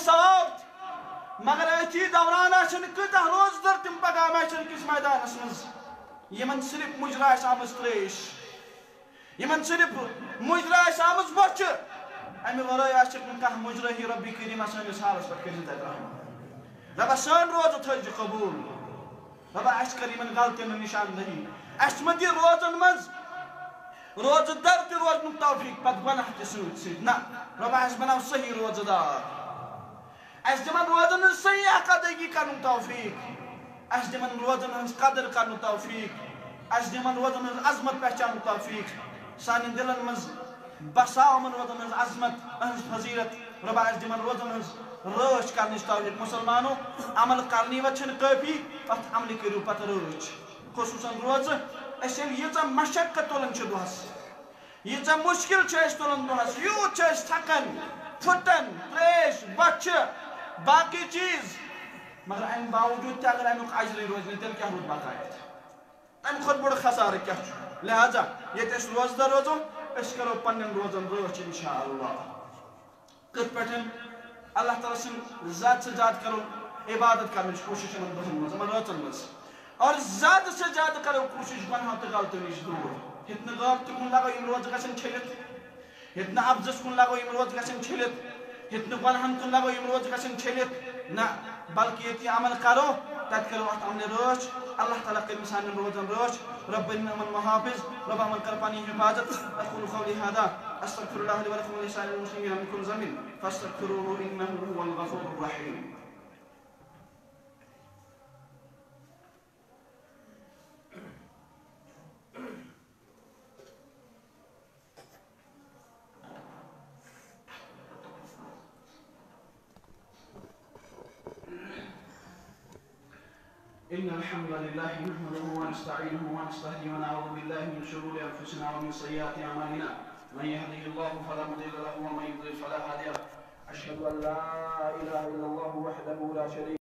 ثواب مگر اتھی دوران آسن کۭتیاہ روزدار تم پگاہ میچن کس میدانس مز یمن صرف مجرا آسہِ آمٕژ تریش یمن صرف مجرا آمٕژ بۄچھِ امہِ ورٲے آسہِ نہٕ کانٛہہ مجرٲہی ربی کریٖمہ سٲنِس حالس پٮ۪ٹھ کٔرِتھ تتہِ رحم ربا سٲنۍ روزٕ تھٲیزِ قبوٗل ربا اَسہِ کر یِمن غلطین ہٕنٛز نِشاندہی اَسہِ مہ دِ روزن منٛز روزٕ در تہِ روزنُک توفیٖق پتہٕ گۄناہ تہِ سۭتۍ سۭتۍ نہ ربا اَسہِ بناو صحیح روزٕ دار اَسہِ دِمن روزن ہٕنٛز صحیح حق ادٲیگی کرنُک توفیٖق اَسہِ دِمن روزن ہٕنٛز قدر کرنُک توفیٖق اَسہِ دِمن روزن ہٕنٛز عظمت پہچانُک توفیٖق سانٮ۪ن دلن منٛز بساو یِمن روزن ہٕنٛز عظمت یِہٕنٛز فضیلت ربا اَسہِ دِمن روزن ہٕنٛز رٲچھ کرنٕچ توفیٖق مُسلمانو عمل کرنٕے یوت چھنہٕ کٲفی اتھ عملہِ کٔرِو پتہٕ رٲچھ خصوٗصن روزٕ أسۍ ییٚلہِ ییٖژاہ مشقت تُلان چھِ دۄہس ییٖژاہ مُشکِل چھِ أسۍ تُلان دۄہس یوٗت چھِ أسۍ تھکان پھٕٹان تریش بۄچھِ باقٕے چیٖز مگر امہِ باوجوٗد تہِ اگر امیُک اجرٕے روزِ نہٕ تیٚلہِ کیٛاہ روٗد بقایت تمہِ کھۄتہٕ بوٚڑ خسارٕ کیٛاہ چھُ لہذا ییٚتہِ أسۍ روزدار روزو أسۍ کرو پننٮ۪ن روزن رٲچھ انشاء اللہ کِتھ پٲٹھۍ اللہ تعالیٰ سٕنٛز زیادٕ سے زیادٕ کرو عبادت کرنٕچ کوٗشش یِمن دۄہن منٛز یِمن رٲژن منٛز اور زیادٕ سے زیادٕ کرو کوٗشش گۄنہو تہٕ غلطیو نِش دوٗر ییٚتہِ نہٕ غٲبتہٕ کُن لگو یِم روزٕ گژھن چھٔلِتھ ییٚتہِ نہٕ ابزس کُن لگو یِم روزٕ گژھن چھٔلِتھ ییٚتہِ نہٕ گۄنہن کُن لگو یِم روزٕ گژھن چھٔلِتھ نہ بلکہ ییٚتہِ یہِ عمل کرو تتہِ کرو اتھ عملہِ رٲچھ اللہ تعالیٰ کٔرِنۍ سانٮ۪ن روزن رٲچھ رب بٔنِنۍ یِمن محافظ رب یِمن کر پنٕنۍ حفاظت اقول قولي هذا استغفر الله لي ولكم ولسائر المسلمين من كل ذنب فاستغفروه انه هو الغفور الرحيم إن الحمد لله نحمده ونستعينه ونستهديه ونعوذ بالله من شرور أنفسنا ومن سيئات أعمالنا من يهده الله فلا مضل له ومن يضلل فلا هادي له أشهد أن لا إله إلا الله وحده لا شريك له